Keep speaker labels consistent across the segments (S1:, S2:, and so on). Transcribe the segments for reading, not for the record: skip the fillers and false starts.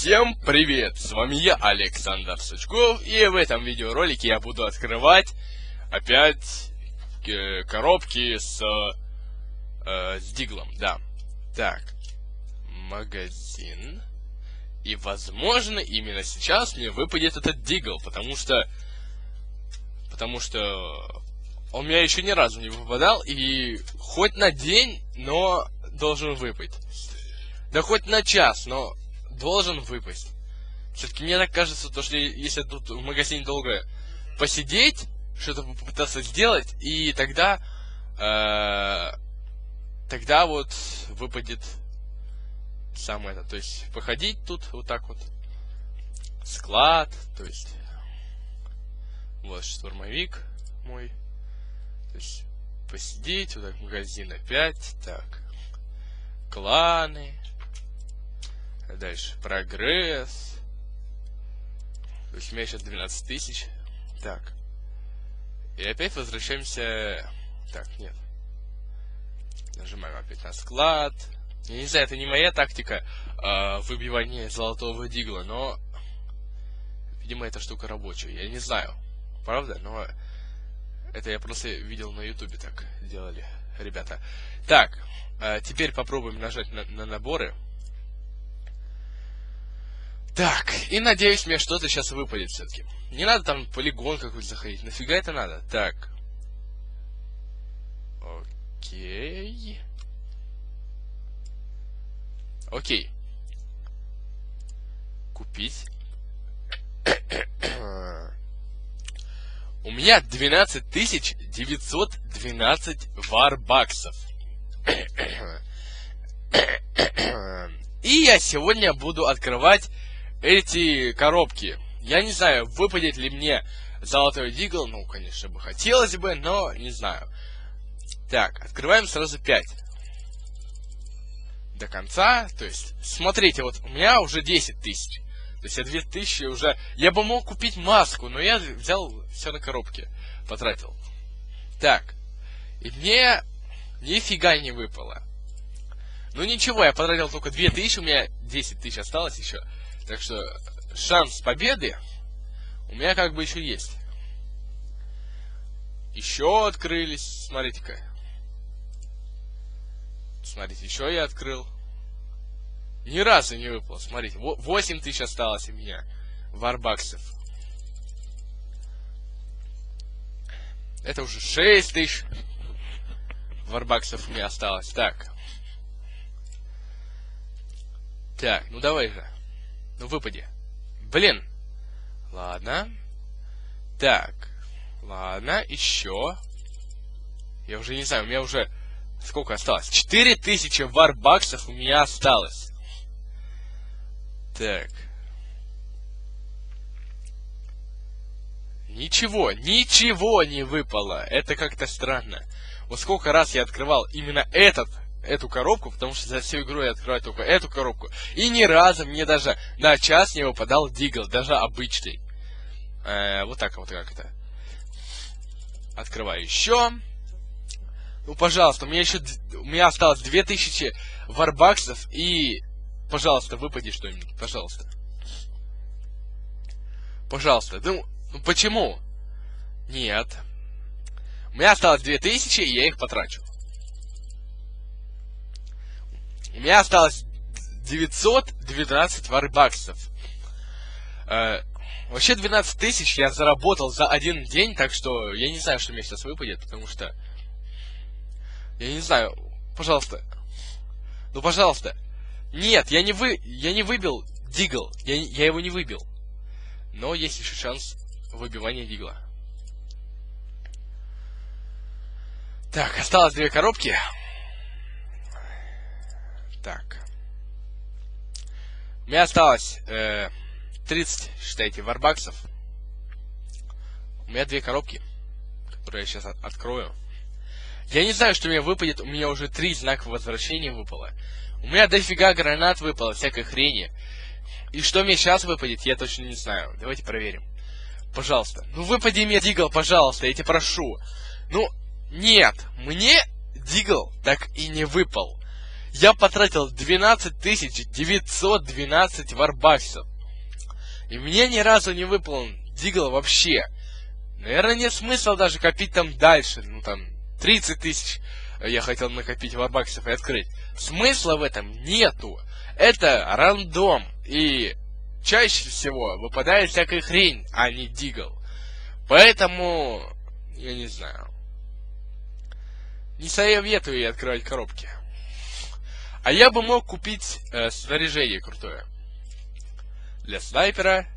S1: Всем привет! С вами я, Александр Сучков, и в этом видеоролике я буду открывать опять коробки с диглом, да. Так, магазин. И возможно именно сейчас мне выпадет этот дигл, потому что он у меня еще ни разу не выпадал, и хоть на день, но должен выпасть. Да хоть на час, но должен выпасть. Все-таки мне так кажется, то, что если тут в магазине долго посидеть, что-то попытаться сделать, и тогда вот выпадет самое это. То есть походить тут вот так вот. Склад, то есть вот штурмовик мой. То есть посидеть, вот так магазин опять, так. Кланы. Дальше прогресс. То есть у меня сейчас 12 тысяч. Так. И опять возвращаемся. Так, нет. Нажимаем опять на склад. Я не знаю, это не моя тактика выбивания золотого дигла, но видимо эта штука рабочая. Я не знаю, правда, но это я просто видел на ютубе, так делали ребята. Так, теперь попробуем нажать на наборы. Так, и надеюсь, мне что-то сейчас выпадет все-таки. Не надо там в полигон какой-то заходить. Нафига это надо? Так. Окей. Окей. Купить. У меня 12 912 варбаксов. И я сегодня буду открывать эти коробки. Я не знаю, выпадет ли мне золотой дигл. Ну, конечно бы хотелось бы, но не знаю. Так, открываем сразу 5. До конца. То есть, смотрите, вот у меня уже 10 тысяч. То есть я 2000 уже... Я бы мог купить маску, но я взял все на коробке. Потратил. Так. И мне нифига не выпало. Ну ничего, я потратил только 2000, у меня 10 тысяч осталось еще. Так что шанс победы у меня как бы еще есть. Еще открылись. Смотрите-ка. Смотрите, еще я открыл. Ни разу не выпало. Смотрите, 8 тысяч осталось у меня варбаксов. Это уже 6 тысяч варбаксов у меня осталось. Так. Так, ну давай же. Ну выпади. Блин. Ладно. Так. Ладно, еще. Я уже не знаю, у меня уже... Сколько осталось? 4000 варбаксов у меня осталось. Так. Ничего не выпало. Это как-то странно. Вот сколько раз я открывал именно эту коробку, потому что за всю игру я открываю только эту коробку. И ни разу мне даже на час не выпадал дигл, даже обычный. Вот так вот как это. Открываю еще. Ну, пожалуйста, у меня осталось 2000 варбаксов, и, пожалуйста, выпади что-нибудь, пожалуйста. Пожалуйста. Ну почему? Нет. У меня осталось 2000, и я их потрачу. У меня осталось 912 варбаксов. Вообще 12 тысяч я заработал за один день, так что я не знаю, что мне сейчас выпадет, потому что... Я не знаю. Пожалуйста. Ну, пожалуйста. Нет, я не выбил дигл. Я его не выбил. Но есть еще шанс выбивания дигла. Так, осталось 2 коробки. Так. У меня осталось 30, считайте, варбаксов. У меня 2 коробки, которые я сейчас открою. Я не знаю, что у меня выпадет. У меня уже 3 знака возвращения выпало. У меня дофига гранат выпало, всякой хрени. И что мне сейчас выпадет, я точно не знаю. Давайте проверим. Пожалуйста. Ну выпади мне дигл, пожалуйста, я тебя прошу. Ну, нет. Мне дигл так и не выпал. Я потратил 12 912 варбаксов. И мне ни разу не выпал дигл вообще. Наверное, нет смысла даже копить там дальше. Ну там 30 тысяч я хотел накопить варбаксов и открыть. Смысла в этом нету. Это рандом. И чаще всего выпадает всякая хрень, а не дигл. Поэтому, я не знаю. Не советую ей открывать коробки. А я бы мог купить снаряжение крутое. Для снайпера.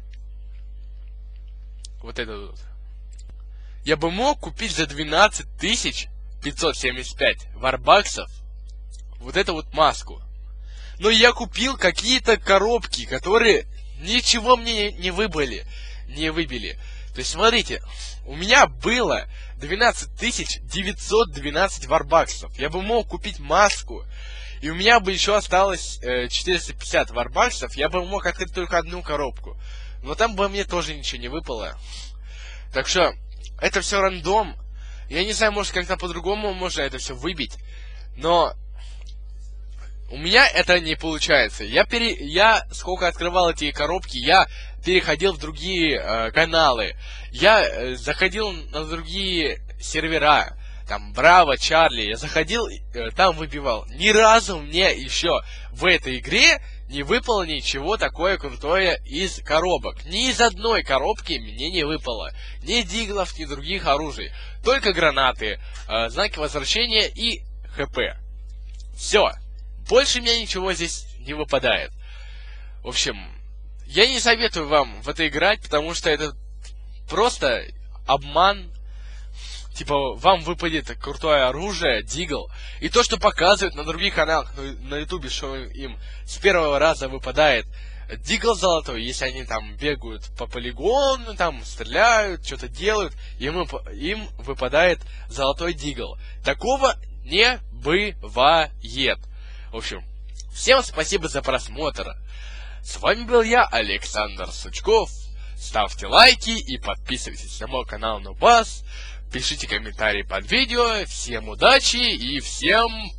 S1: Вот это вот. Я бы мог купить за 12 575 варбаксов вот эту вот маску. Но я купил какие-то коробки, которые ничего мне не выбили. То есть, смотрите, у меня было 12 912 варбаксов. Я бы мог купить маску. И у меня бы еще осталось 450 варбаксов. Я бы мог открыть только одну коробку. Но там бы мне тоже ничего не выпало. Так что, это все рандом. Я не знаю, может как-то по-другому можно это все выбить. Но у меня это не получается. Я сколько открывал эти коробки, я переходил в другие каналы. Я заходил на другие сервера. Там Браво, Чарли. Я заходил, там выбивал. Ни разу мне еще в этой игре не выпало ничего такое крутое из коробок. Ни из одной коробки мне не выпало. Ни диглов, ни других оружий. Только гранаты, знаки возвращения и ХП. Все. Больше мне ничего здесь не выпадает. В общем, я не советую вам в это играть, потому что это просто обман. Типа, вам выпадет крутое оружие, дигл. И то, что показывают на других каналах, на ютубе, что им с первого раза выпадает дигл золотой, если они там бегают по полигону, там стреляют, что-то делают, им выпадает золотой дигл. Такого не бывает. В общем, всем спасибо за просмотр. С вами был я, Александр Сучков. Ставьте лайки и подписывайтесь на мой канал Нубас. Пишите комментарии под видео. Всем удачи и всем